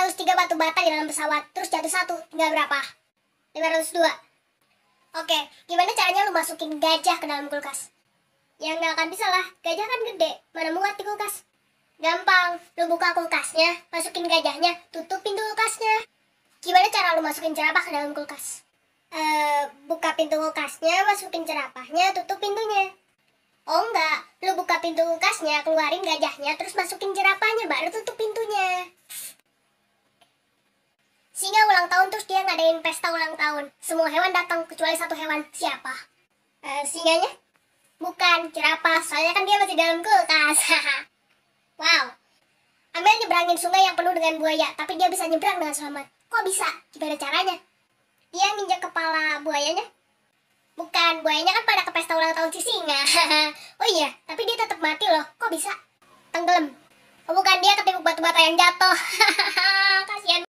503 batu bata di dalam pesawat, terus jatuh satu, tinggal berapa? 502. Oke, gimana caranya lu masukin gajah ke dalam kulkas? Ya nggak akan bisa lah, gajah kan gede, mana muat di kulkas. Gampang, lu buka kulkasnya, masukin gajahnya, tutup pintu kulkasnya. Gimana cara lu masukin jerapah ke dalam kulkas? Buka pintu kulkasnya, masukin jerapahnya, tutup pintunya. Oh enggak, lu buka pintu kulkasnya, keluarin gajahnya, terus masukin jerapahnya, baru tutup pintunya. Singa ulang tahun, terus dia ngadain pesta ulang tahun. Semua hewan datang, kecuali satu hewan. Siapa? Singanya? Bukan, jerapah, soalnya kan dia masih dalam kulkas. Wow. Amel nyebrangin sungai yang penuh dengan buaya, tapi dia bisa nyebrang dengan selamat. Kok bisa? Gimana caranya? Dia nginjak kepala buayanya? Bukan, buayanya kan pada ke pesta ulang tahun si singa. Oh iya, tapi dia tetap mati loh. Kok bisa? Tenggelam. Oh bukan, dia ketemu batu bata yang jatuh.